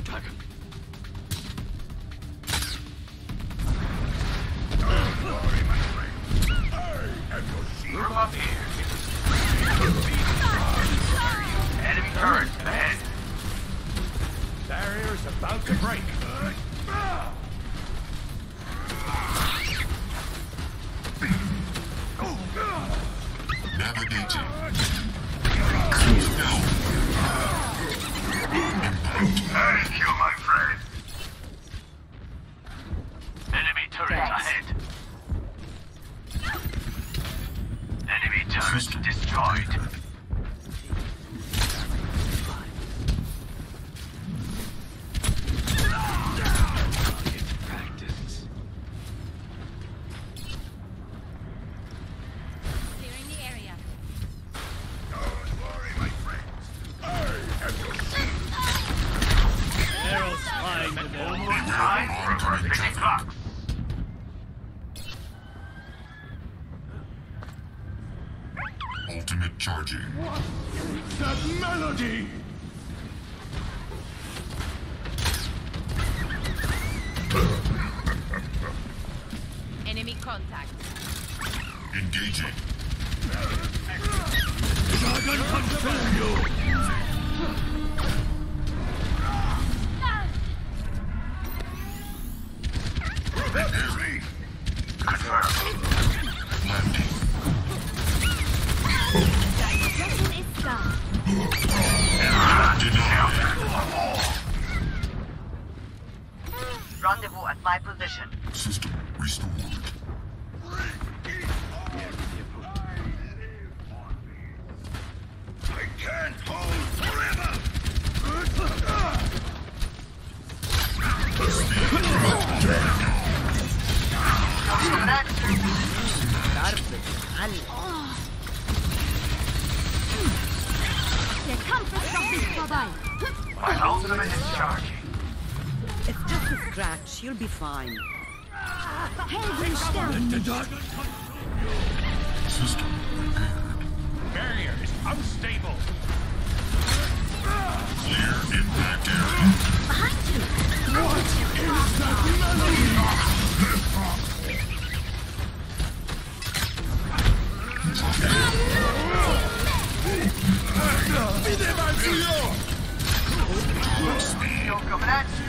Attack! Group up here. Enemy turret ahead. Barrier's about to break. Navigating. Thank you, my friend. Enemy turret ahead. Enemy turret destroyed. Practice. Clearing the area. Don't worry, my friends. I am your Arrows flying to them. almost time for our fixing clock. Ultimate charging. That melody! Enemy contact. Engaging. Dragon consume you! Repairing. Confirmed. Landing. Digestion is done. Denied. Rendezvous at my position. System restored. I can't hold forever! Der Kampf ist noch nicht vorbei. My ultimate is charging. It's just a scratch. You'll be fine. Helden sterben. The dragon System repaired. barrier is unstable. Clear impact area. Behind you. You're coming at you.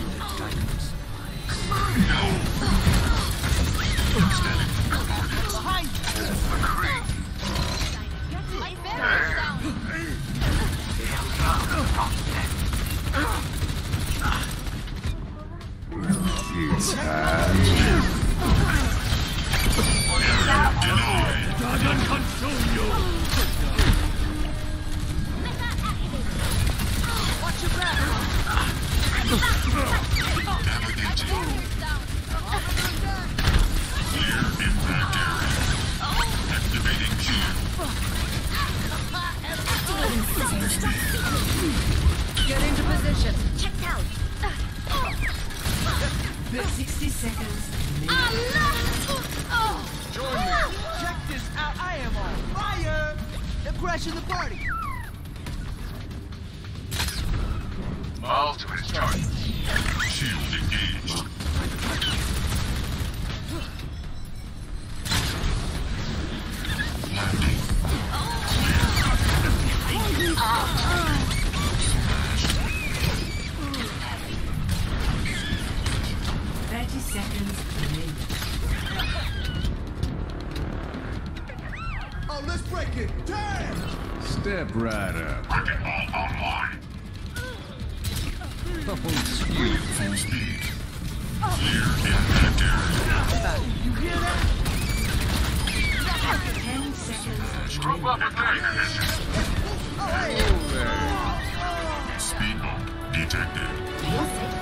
Behind My barrel's down. Dragon consume you! Watch your back. Navigating. Barrel's down. Clear impact area. Activating shield. Get into position. Checked out. 60 seconds. Check this out. I am on fire. They're crashing the party. My ultimate is charging. Shield engaged. Landing. 30 seconds remaining. Oh, let's break it. Damn. Step right up. Wrecking ball online. Oh, Full speed. Clear impact area. You hear that? 10 seconds. Group up with me. Speed bump detected. Feel safe.